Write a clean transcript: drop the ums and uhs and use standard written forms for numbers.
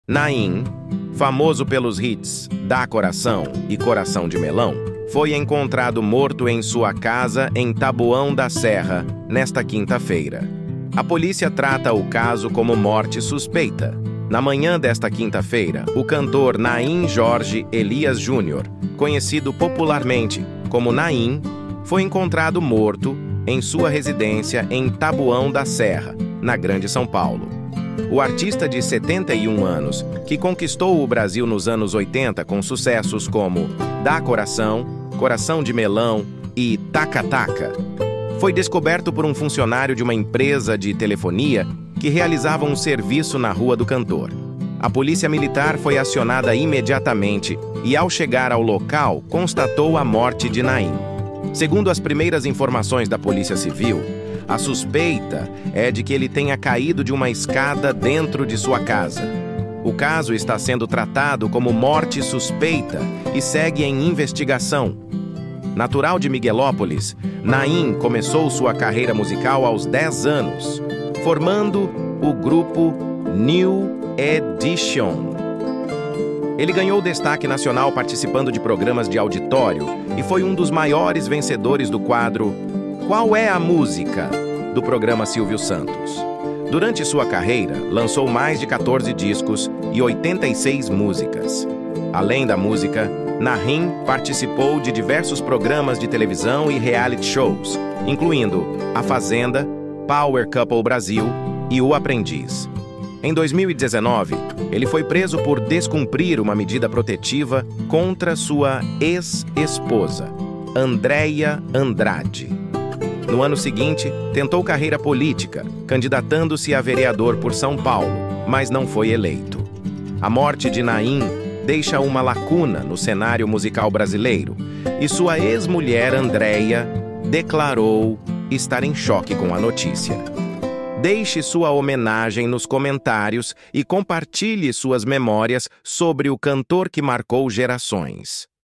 Naim, famoso pelos hits Dá Coração e Coração de Melão, foi encontrado morto em sua casa em Taboão da Serra, nesta quinta-feira. A polícia trata o caso como morte suspeita. Na manhã desta quinta-feira, o cantor Naim Jorge Elias Júnior, conhecido popularmente como Naim, foi encontrado morto em sua residência em Taboão da Serra, na Grande São Paulo. O artista de 71 anos, que conquistou o Brasil nos anos 80 com sucessos como Dá Coração, Coração de Melão e Taca Taca, foi descoberto por um funcionário de uma empresa de telefonia que realizava um serviço na rua do cantor. A polícia militar foi acionada imediatamente e, ao chegar ao local, constatou a morte de Naim. Segundo as primeiras informações da Polícia Civil, a suspeita é de que ele tenha caído de uma escada dentro de sua casa. O caso está sendo tratado como morte suspeita e segue em investigação. Natural de Miguelópolis, Naim começou sua carreira musical aos 10 anos, formando o grupo New Edition. Ele ganhou destaque nacional participando de programas de auditório e foi um dos maiores vencedores do quadro Qual é a Música? Do programa Silvio Santos. Durante sua carreira, lançou mais de 14 discos e 86 músicas. Além da música, Naim participou de diversos programas de televisão e reality shows, incluindo A Fazenda, Power Couple Brasil e O Aprendiz. Em 2019, ele foi preso por descumprir uma medida protetiva contra sua ex-esposa, Andréia Andrade. No ano seguinte, tentou carreira política, candidatando-se a vereador por São Paulo, mas não foi eleito. A morte de Naim deixa uma lacuna no cenário musical brasileiro e sua ex-mulher Andréia declarou estar em choque com a notícia. Deixe sua homenagem nos comentários e compartilhe suas memórias sobre o cantor que marcou gerações.